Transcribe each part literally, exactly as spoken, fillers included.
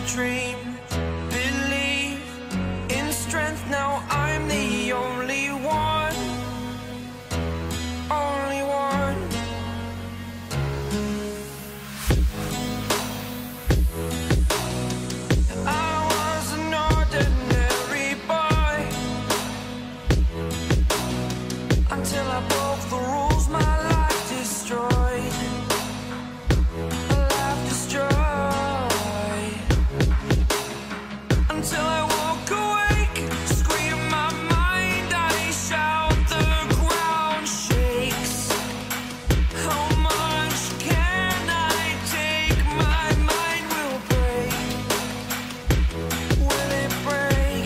dream, believe in strength. Now I'm the only one, only one. I was an ordinary boy until I broke the rules. My life destroyed, a life destroyed. Until I woke awake, scream my mind, I shout, the ground shakes. How much can I take? My mind will break. Will it break?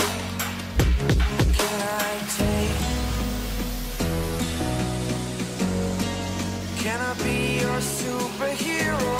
Can I take? Can I be your superhero?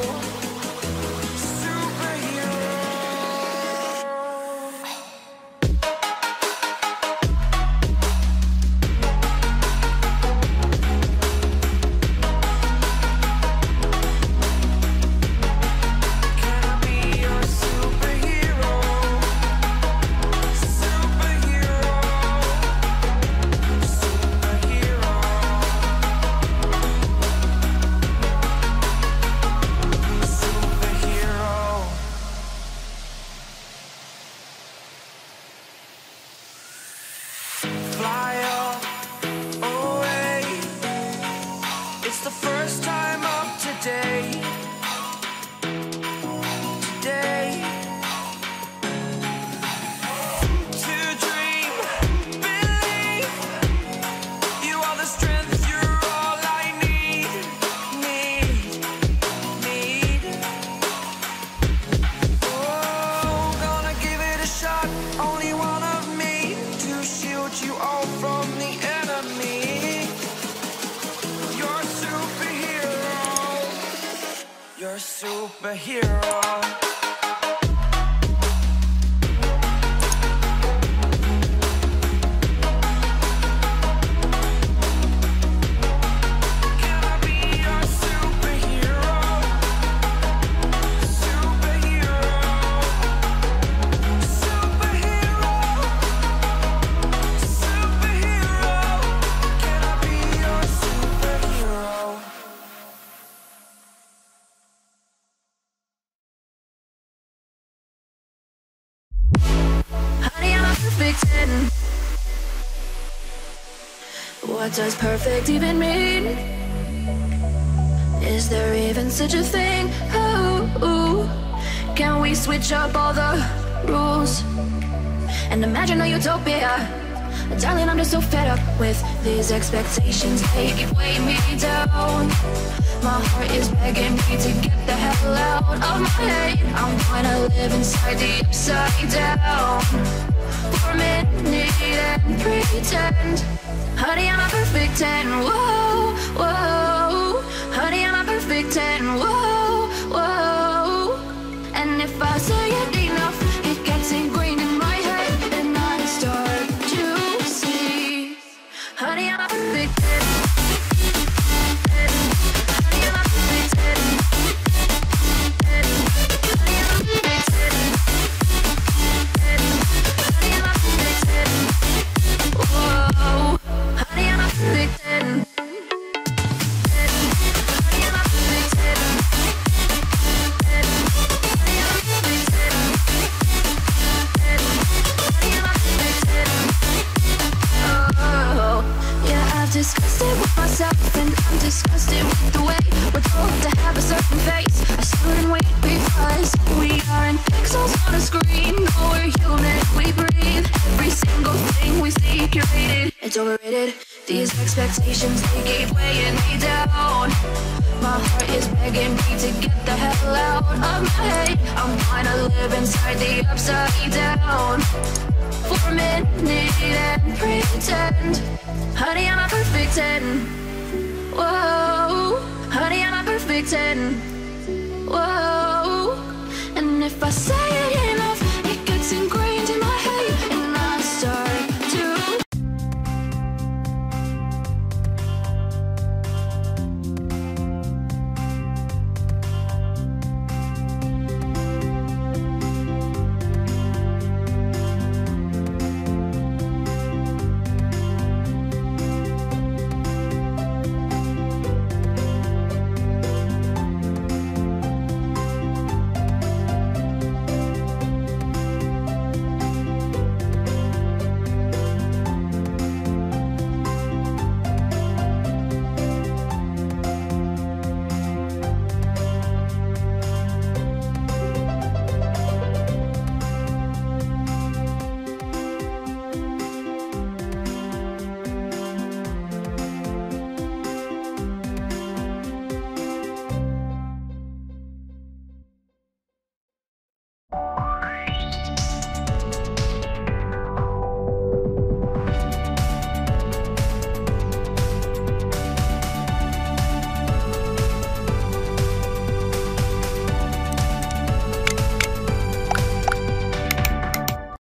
Fly away. It's the first time of today. Today. To dream, believe. You are the strength, you're all I need. Need, need. Oh, gonna give it a shot. Only one of me to shield you all from the enemy. You're a superhero. You're a superhero. Can I be your superhero? Superhero. Superhero. Superhero. Can I be your superhero? Honey, I'm a perfect ten. What does perfect even mean? Is there even such a thing? Oh, can we switch up all the rules and imagine a utopia? Darling, I'm just so fed up with these expectations. They keep weighing me down. My heart is begging me to get the hell out of my head. I'm gonna live inside the upside down for a minute and pretend. Honey, I'm a perfect ten. Whoa, whoa. Honey, I'm a perfect ten. Whoa, whoa. And if I say it enough, it gets ingrained in my head, and I start to see. Honey, I'm a perfect ten. Honey, I'm a perfect ten. Honey, I'm a perfect ten. Honey, I'm a perfect ten. Whoa. Honey, I'm a perfect ten. Honey, I'm a perfect ten. Honey, I'm a perfect ten. Honey, I'm a perfect ten. Oh, yeah, I've discussed it with myself, and I'm disgusted with the way we're told to have a certain face. I stood and wait because we aren't pixels on a screen. No, we're human, we breathe. Every single thing we see curated, it's overrated. These expectations, they keep weighing me down. My heart is begging me to get the hell out of my head. I'm trying to live inside the upside down for a minute and pretend. Honey, I'm a perfect ten. Whoa. Honey, I'm a perfect ten. Whoa. And if I say it